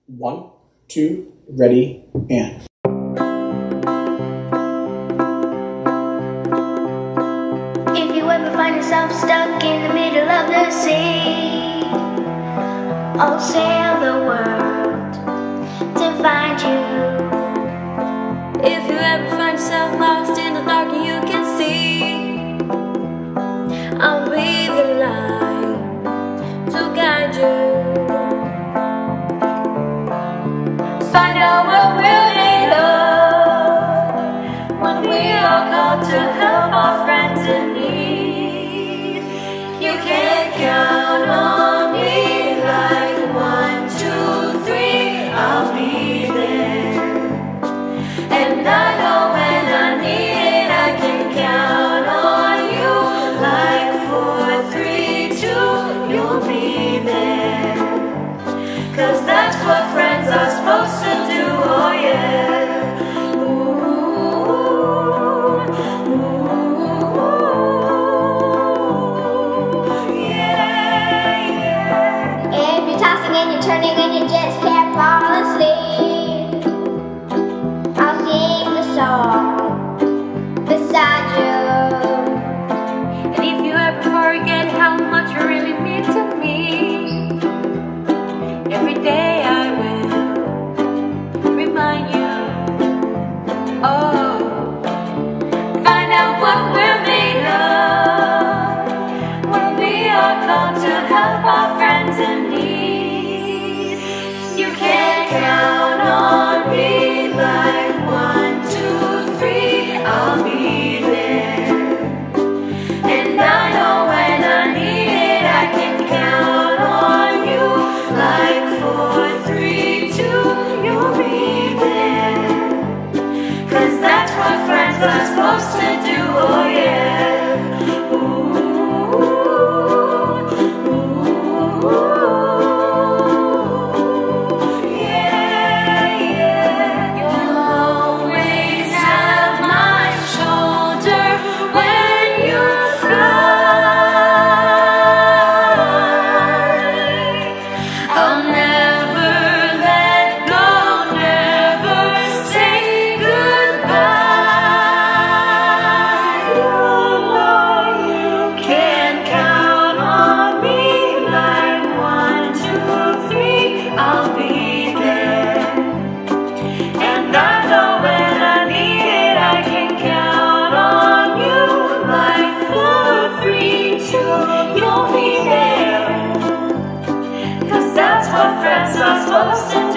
1, 2, ready, and. If you ever find yourself stuck in the middle of the sea, I'll sail the world to find you. If you ever find yourself lost in the dark and you can see, I'll be the light to guide you. Find out what we're made of when we are called to help our friends in need. You can count on me like 1, 2, 3, I'll be there. And I know when I need it, I can count on you like 4, 3, 2, you'll be there. 'Cause that's what friends are supposed to do, oh yeah. If you're tossing and you're turning and you just can't fall asleep, I'll sing the song beside you. And if you ever forget how much you really mean to me, every day I will remind you. Oh, find out what we're made of when we are called to help our friends in need. You can count on me like 1, 2, 3, I'll be there. And I know when I need it, I can count on you like 4, 3, 2, you'll be there. 'Cause that's what friends are supposed to do, oh yeah. You'll be there, 'cause that's what friends are supposed to do.